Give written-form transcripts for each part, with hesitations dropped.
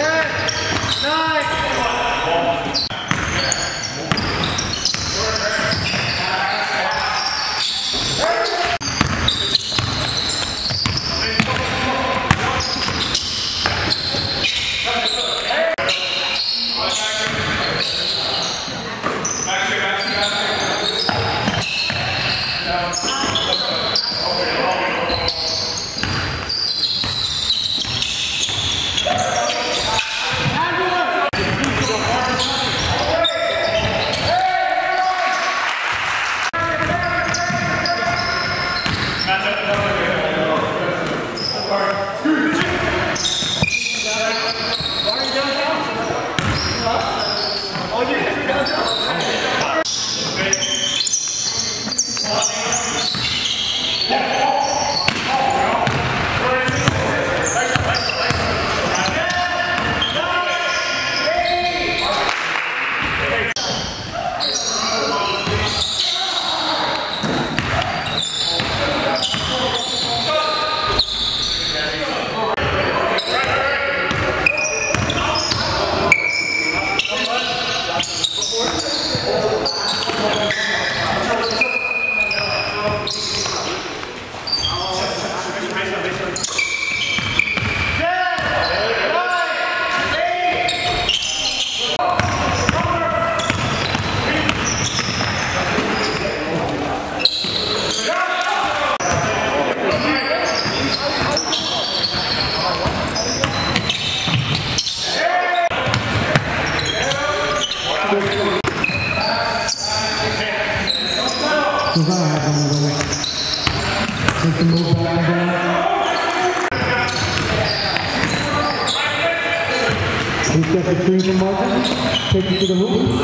He gets the screen from Martin, takes it to the hoop,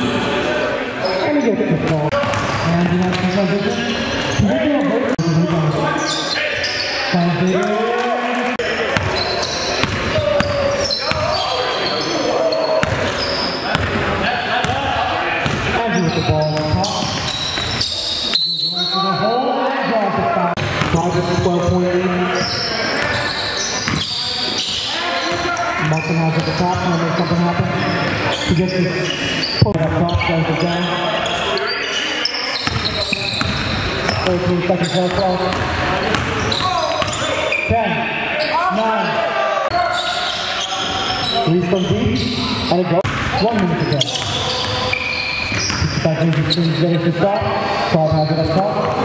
and he gets the ball. And he has some transition. He's making a break. And he with the ball on top. He goes right to the hole and draws it back. 12-point lead. Martin has at the top, trying to make something happen. He gets his pull up top, goes it down. 13 seconds left off. 10, 9. Reese from deep, and it goes. 1 minute to go. That means he's ready to stop. 12 has it up top.